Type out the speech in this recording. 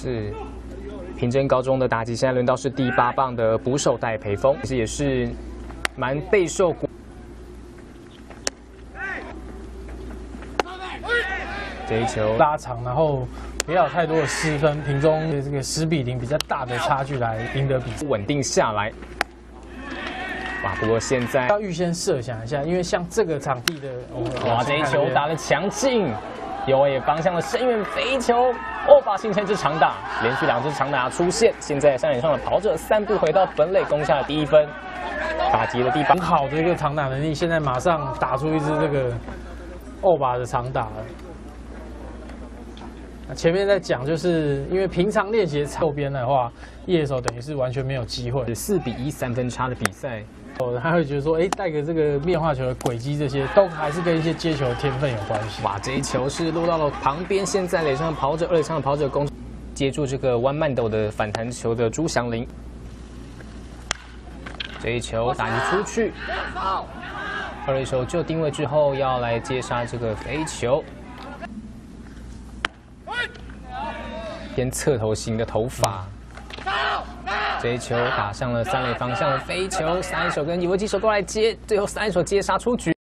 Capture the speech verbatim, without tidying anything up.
是平镇高中的打击，现在轮到是第八棒的捕手戴培峰，其实也是蛮备受。 这一球拉长，然后不要有太多的失分，平中的这个十比零比较大的差距来赢得比赛， 稳定下来。哇，不过现在要预先设想一下，因为像这个场地的， 哇，这一球打得强劲，右外野方向的深远飞球，哦，把形成一支长打，连续两支长打出现。现在三垒上的跑者三步回到本垒，攻下了第一分，打击的地方很好的一个长打能力，现在马上打出一支这个欧巴的长打了。 前面在讲，就是因为平常练习右边的话，野手等于是完全没有机会。 四比一三分差的比赛， 哦，他会觉得说，哎，带个这个变化球的轨迹，这些都还是跟一些接球的天分有关系。 哇，这一球是落到了旁边，现在垒上的跑者，二垒上的跑者攻接住这个弯慢斗的反弹球的朱祥林，这一球打击出去，二垒手就定位之后要来接杀这个飞球。 偏侧头型的头发，这一球打上了三垒方向的飞球，三垒手跟游击手都来接，最后三垒手接杀出局。